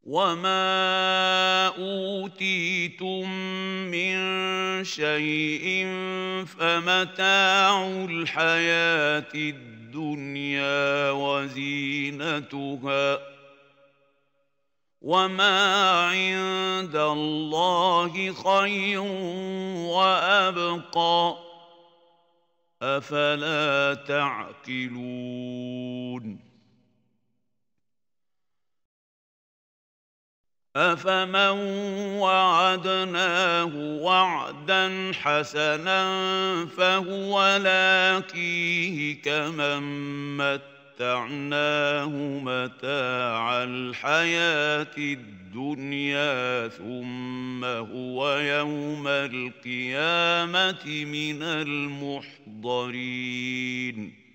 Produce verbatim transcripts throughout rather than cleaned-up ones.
وما أوتيتم من شيء فمتاع الحياة الدنيا وزينتها وما عند الله خير وأبقى أفلا تعقلون أفمن وعدناه وعدا حسنا فهو لاقيه كمن متعناه متاع الحياة الدنيا ثم هو يوم القيامة من المحضرين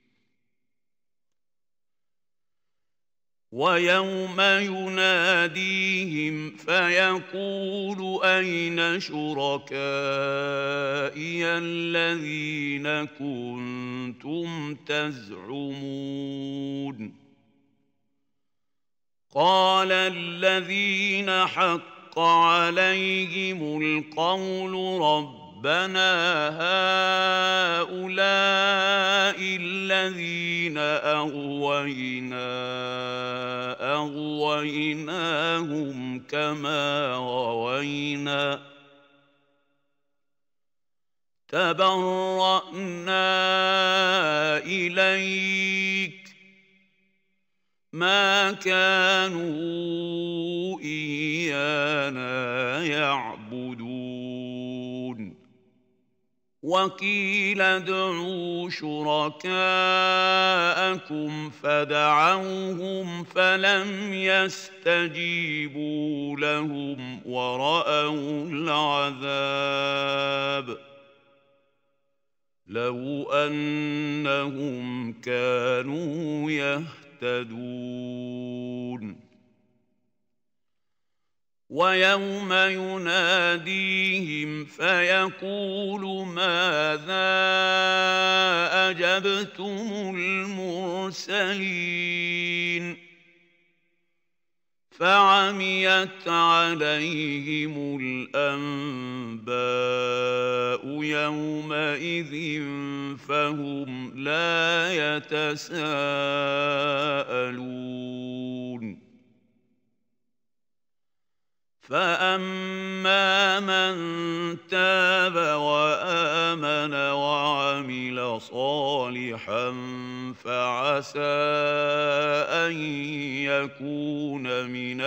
ويوم يناديهم فيقول أين شركائي الذين كنتم تزعمون قال الذين حق عليهم القول ربنا هؤلاء الذين أغوينا أغويناهم كما غوينا تبرأنا إليك ما كانوا إيانا يعبدون وقيل ادعوا شركاءكم فدعوهم فلم يستجيبوا لهم ورأوا العذاب لو أنهم كانوا يهتدون ويوم يناديهم فيقول ماذا أجبتم المرسلين فعميت عليهم الأنباء يومئذ فهم لا يتساءلون فأما من تاب وآمن وعمل صالحا فعسى أن يكون من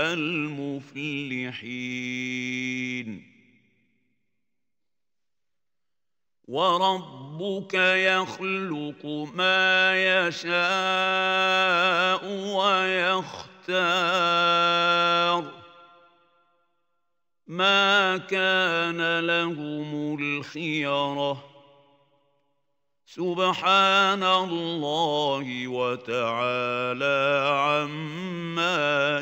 المفلحين وربك يخلق ما يشاء ويختار ما كان لهم الخيرة سبحان الله وتعالى عما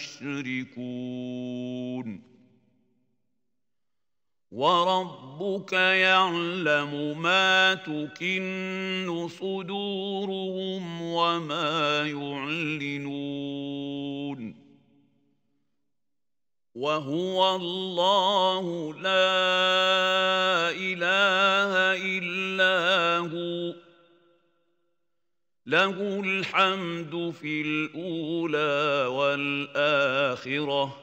يشركون وربك يعلم ما تكن صدورهم وما يعلنون وهو الله لا إله إلا هو له الحمد في الأولى والآخرة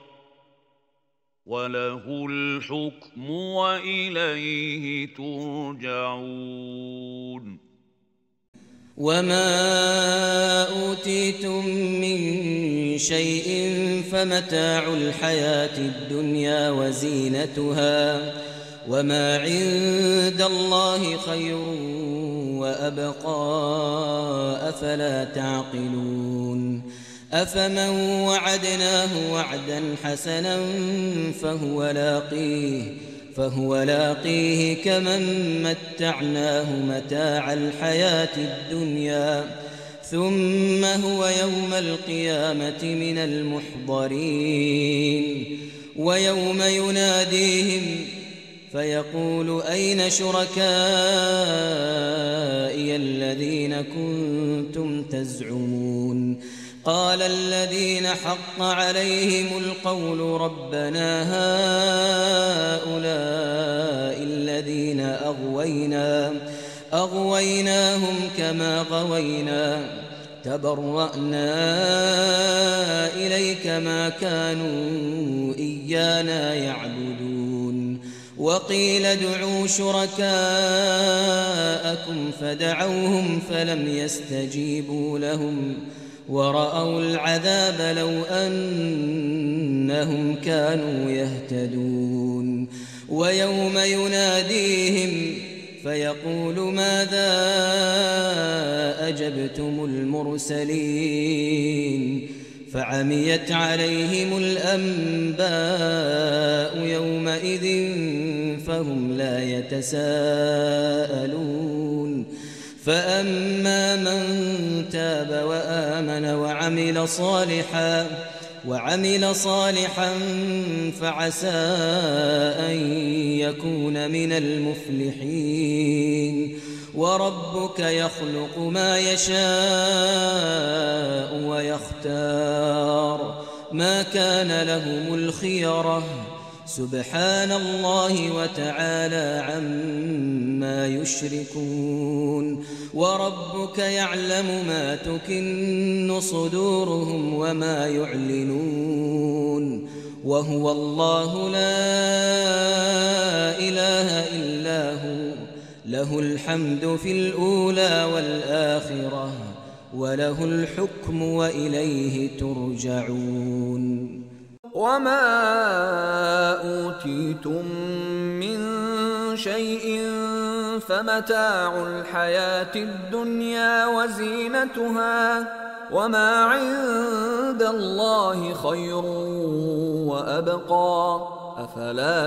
وله الحكم وإليه ترجعون وما أوتيتم من شيء فمتاع الحياة الدنيا وزينتها وما عند الله خير وأبقى أفلا تعقلون أفمن وعدناه وعدا حسنا فهو لاقيه فهو لاقيه كمن متعناه متاع الحياة الدنيا ثم هو يوم القيامة من المحضرين ويوم يناديهم فيقول أين شركائي الذين كنتم تزعمون قال الذين حق عليهم القول ربنا هؤلاء الذين أغوينا أغويناهم كما غوينا تبرأنا إليك ما كانوا إيانا يعبدون وقيل ادعوا شركاءكم فدعوهم فلم يستجيبوا لهم ورأوا العذاب لو أنهم كانوا يهتدون ويوم يناديهم فيقول ماذا أجبتم المرسلين فعميت عليهم الأنباء يومئذ فهم لا يتساءلون فأما من تاب وآمن وعمل صالحا وعمل صالحا فعسى أن يكون من المفلحين وربك يخلق ما يشاء ويختار ما كان لهم الخيرة سبحان الله وتعالى عما يشركون وربك يعلم ما تكن صدورهم وما يعلنون وهو الله لا إله إلا هو له الحمد في الأولى والآخرة وله الحكم وإليه ترجعون وما أوتيتم من شيء فمتاع الحياة الدنيا وزينتها وما عند الله خير وأبقى أفلا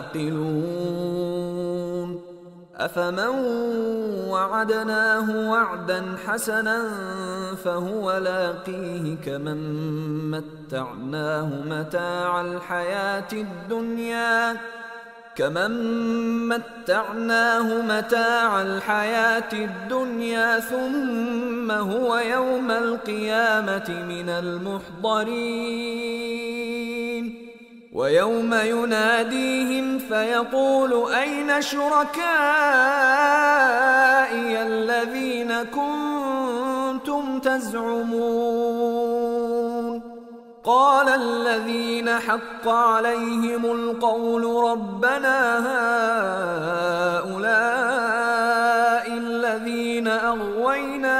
تعقلون أفمن وعدناه وعدا حسنا فهو لاقيه كمن متعناه متاع الحياة الدنيا كمن متعناه متاع الحياة الدنيا ثم هو يوم القيامة من المحضرين ويوم يناديهم فيقول أين شركائي الذين كنتم تزعمون قال الذين حق عليهم القول ربنا هؤلاء الذين أغوينا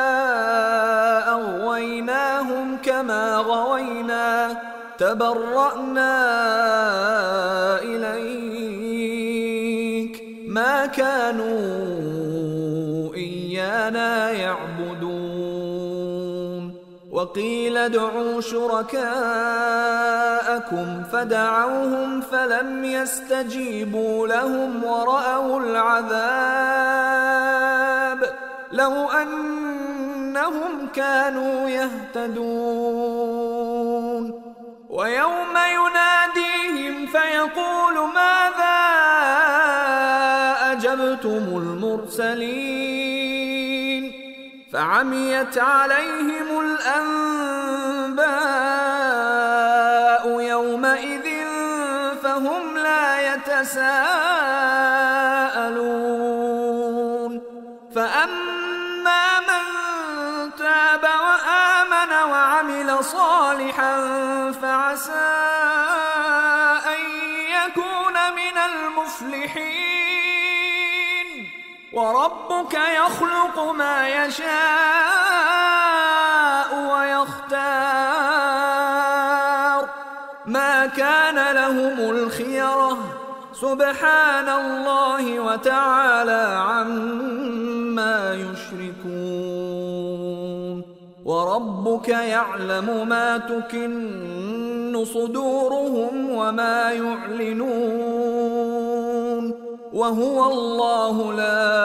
أغويناهم كما غوينا تبرأنا إليك ما كانوا إيانا يعبدون وقيل ادعوا شركاءكم فدعوهم فلم يستجيبوا لهم ورأوا العذاب لو أنهم كانوا يهتدون ويوم يناديهم فيقول ماذا أجبتم المرسلين فعميت عليهم الأنباء يومئذ فهم لا يتساءلون فأما من تاب وآمن وعمل صالحا فعسى أن يكون من المفلحين وربك يخلق ما يشاء ويختار ما كان لهم الخيرة سبحان الله وتعالى عما يشركون وربك يعلم ما تكن صدورهم وما يعلنون وهو الله لا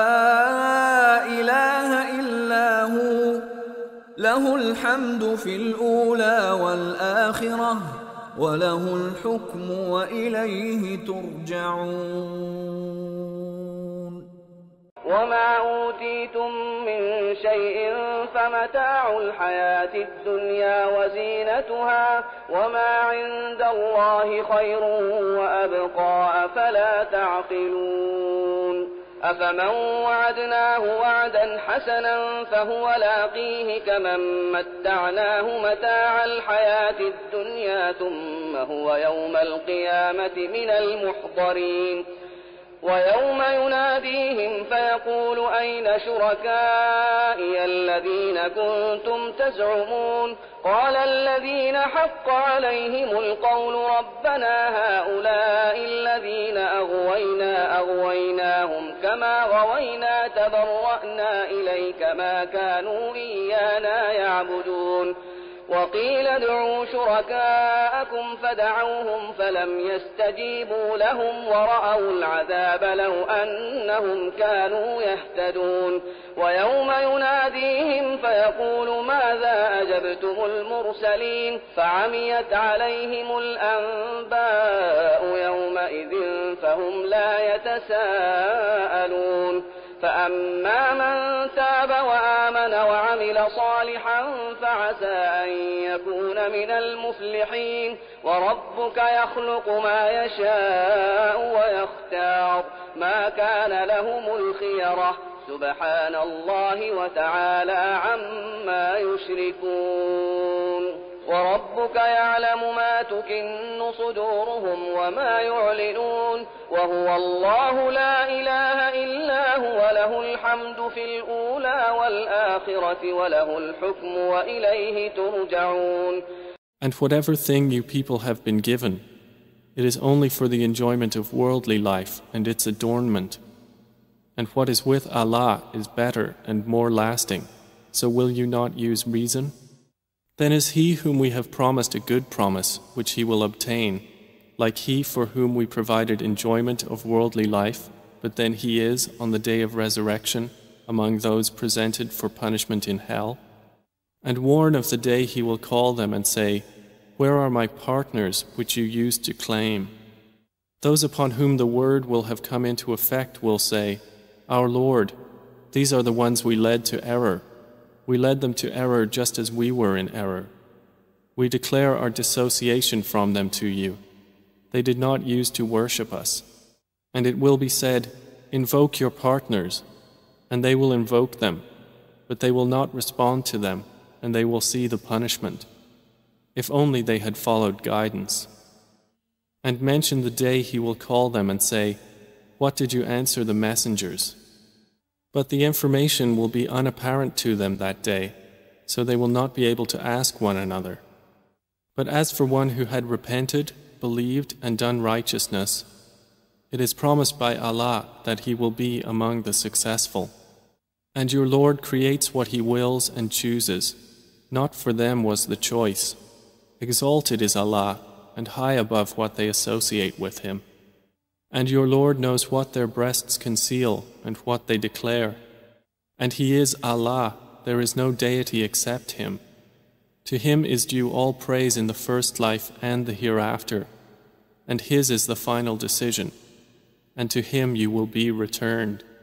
إله إلا هو له الحمد في الأولى والآخرة وله الحكم وإليه ترجعون وما أوتيتم من شيء فمتاع الحياة الدنيا وزينتها وما عند الله خير وأبقى أفلا تعقلون أفمن وعدناه وعدا حسنا فهو لاقيه كمن متعناه متاع الحياة الدنيا ثم هو يوم القيامة من المحضرين ويوم يناديهم فيقول أين شركائي الذين كنتم تزعمون قال الذين حق عليهم القول ربنا هؤلاء الذين أغوينا أغويناهم كما غوينا تبرأنا إليك ما كانوا إيانا يعبدون وقيل ادعوا شركاءكم فدعوهم فلم يستجيبوا لهم ورأوا العذاب لو أنهم كانوا يهتدون ويوم يناديهم فيقول ماذا أجبتم المرسلين فعميت عليهم الأنباء يومئذ فهم لا يتساءلون فأما من تاب وآمن وعمل صالحا فعسى أن يكون من المفلحين وربك يخلق ما يشاء ويختار ما كان لهم الخيرة سبحان الله وتعالى عما يشركون وربك يعلم ما تكن صدورهم وما يعلنون وهو الله لا إله إلا هو له الحمد في الأولى والآخرة وله الحكم وإليه ترجعون. And whatever thing you people have been given, it is only for the enjoyment of worldly life and its adornment. And what is with Allah is better and more lasting. So will you not use reason? Then is he whom we have promised a good promise, which he will obtain, like he for whom we provided enjoyment of worldly life, but then he is, on the day of resurrection, among those presented for punishment in hell? And warn of the day he will call them and say, where are my partners which you used to claim? Those upon whom the word will have come into effect will say, our Lord, these are the ones we led to error. We led them to error just as we were in error. We declare our dissociation from them to you. They did not use to worship us. And it will be said, invoke your partners, and they will invoke them, but they will not respond to them, and they will see the punishment. If only they had followed guidance. And mention the day he will call them and say, what did you answer the messengers? But the information will be unapparent to them that day, so they will not be able to ask one another. But as for one who had repented, believed, and done righteousness, it is promised by Allah that he will be among the successful. And your Lord creates what he wills and chooses. Not for them was the choice. Exalted is Allah, and high above what they associate with him. And your Lord knows what their breasts conceal and what they declare. And he is Allah, there is no deity except him. To him is due all praise in the first life and the hereafter, and his is the final decision, and to him you will be returned.